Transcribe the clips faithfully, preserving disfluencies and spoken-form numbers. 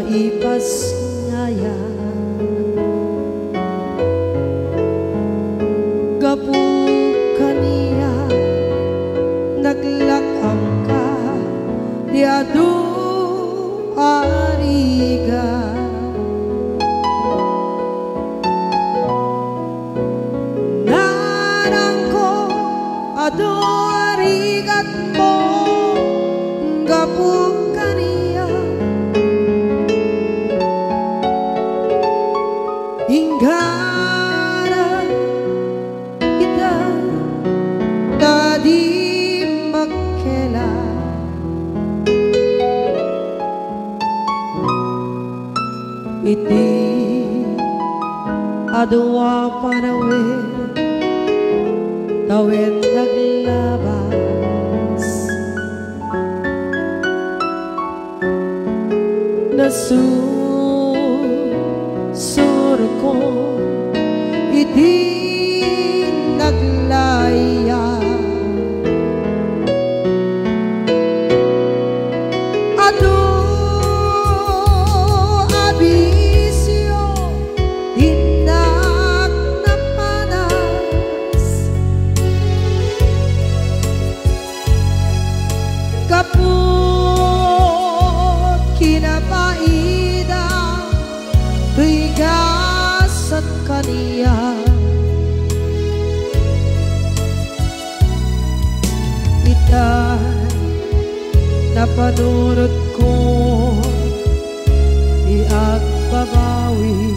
ipas ngaya gapu kaniya naglakam ka di adu ariga Nanang ko adu arigat mo gapu kaniya hinggana kita tadi magkela iti adwa panawin tawid naglabas nasusur ko iti naglaya ado abisyo dinak na panas kaput kinapaida bigasat kaniya ita napanunod ko iagbabawi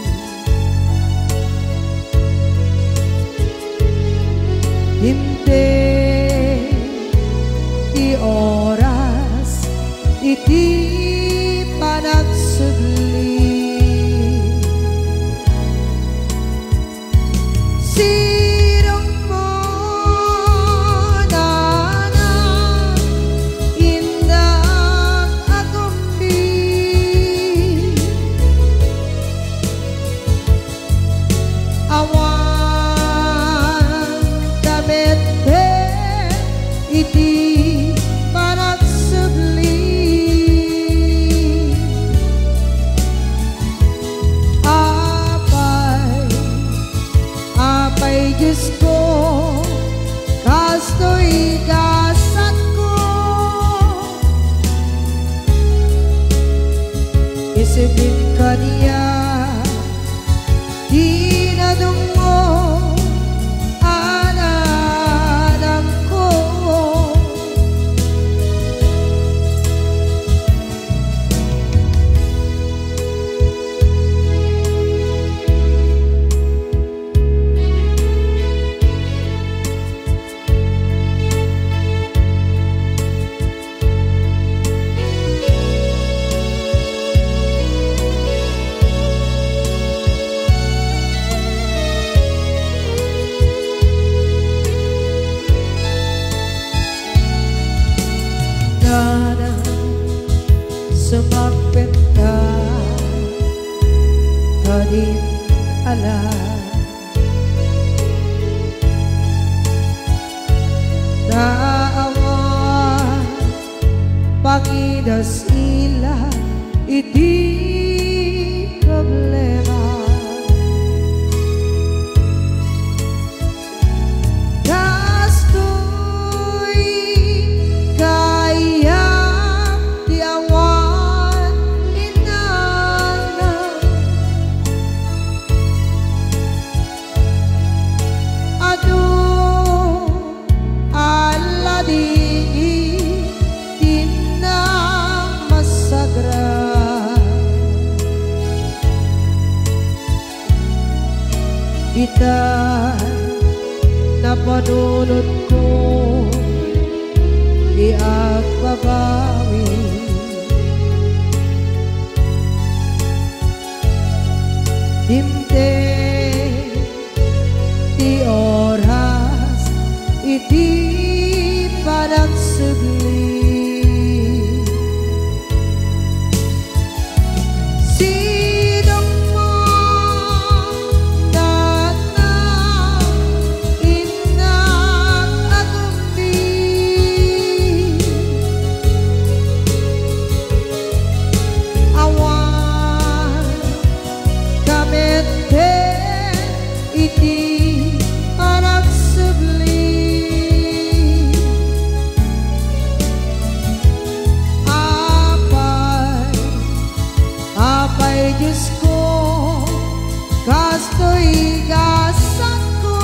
hindi di oras iti panagsudli sirong mo nanang indak agumbi awan damit iti panagsudli apay apay Diyos ko kasto'y gasat ko isipin kaniya di nadungo ananang ko sumakpit ka kadin alam naawa pangidas ila iti problema gasto'y kaya ita napanunod ko iagbabawi himte ti oras iti panagsudli I want Apay Diyos ko, kasto'y gasan ko.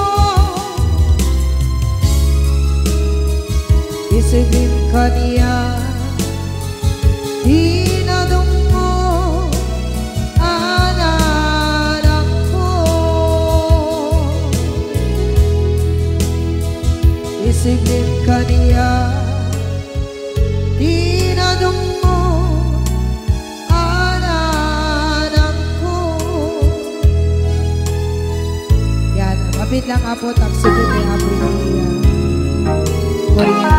Isipin ka niya, tinadong mo, anak ko. Isipin ka niya, tinadong mo, anak ko. Yan, mapit lang apo, taksibin ni apo niya. Korea.